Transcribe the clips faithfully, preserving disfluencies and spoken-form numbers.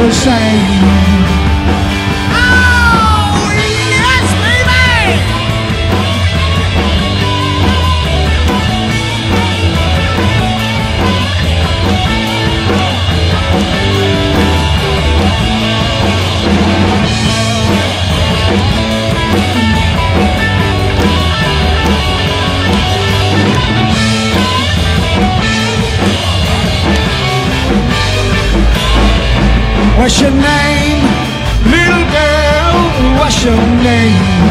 the same. Oh, yes, baby! What's your name, little girl? What's your name?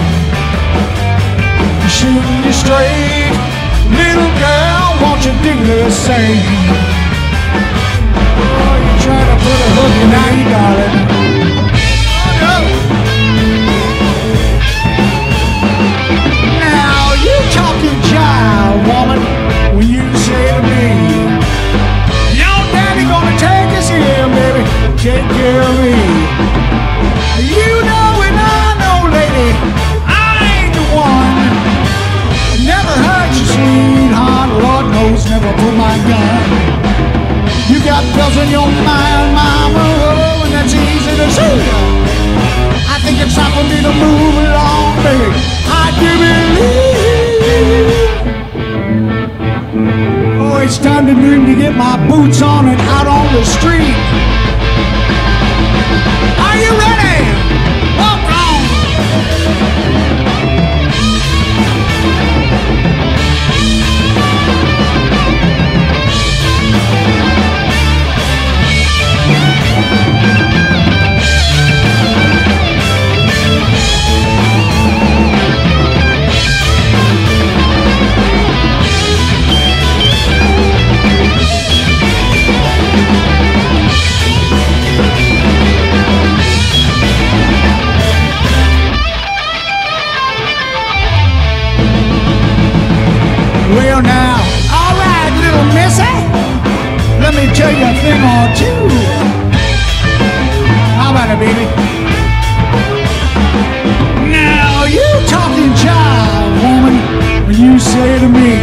Shooting you straight, little girl, won't you do the same? Oh, you try to put a hook in me, darling. Oh, no. Now you talking jive, woman, when you say to me, your daddy gonna take us here, baby. Take care of me. You know and I know, lady, I ain't the one. Never hurt you, sweetheart. Lord knows, never pull my gun. You got pills in your mind, mama, oh, and that's easy to see. I think it's time for me to move along, baby. I do believe. Oh, it's time to dream to get my boots on and out on the street. Are you ready? Walk on! Well now, all right, little missy, let me tell you a thing or two. How about it, baby? Now you talking jive, woman, when you say to me,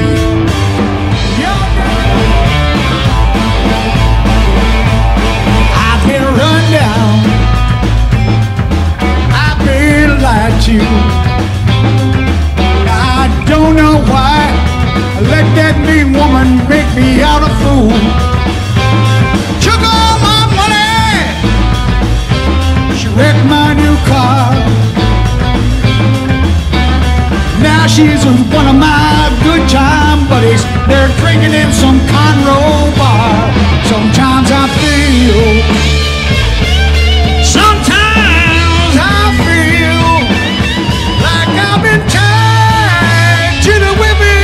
I've been run down, I've been lied to. I don't know why. Let that mean woman make me out a fool. Took all my money. She wrecked my new car. Now she's with one of my good time buddies. They're drinking in some Conroe bar. Sometimes I feel, sometimes I feel like I've been tied to the whipping.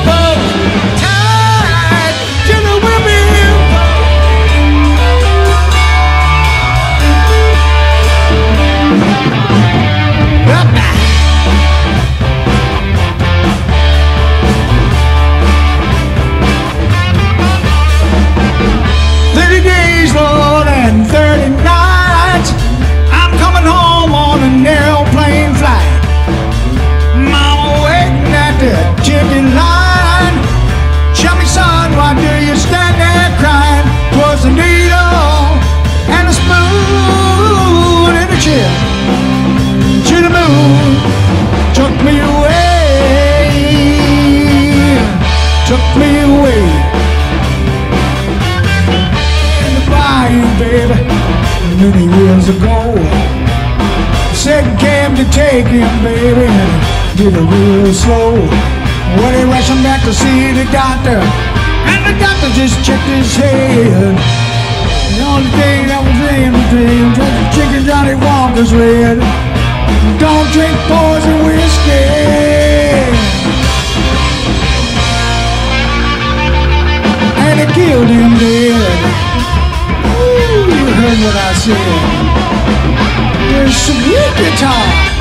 Many years ago, said cab to take him, baby, and did it real slow. Well, he rushed him back to see the doctor, and the doctor just checked his head. The only thing that was in between was the chicken Johnny Walker's red. Don't drink poison whiskey. And it killed him dead. You heard what I said. There's some good guitar.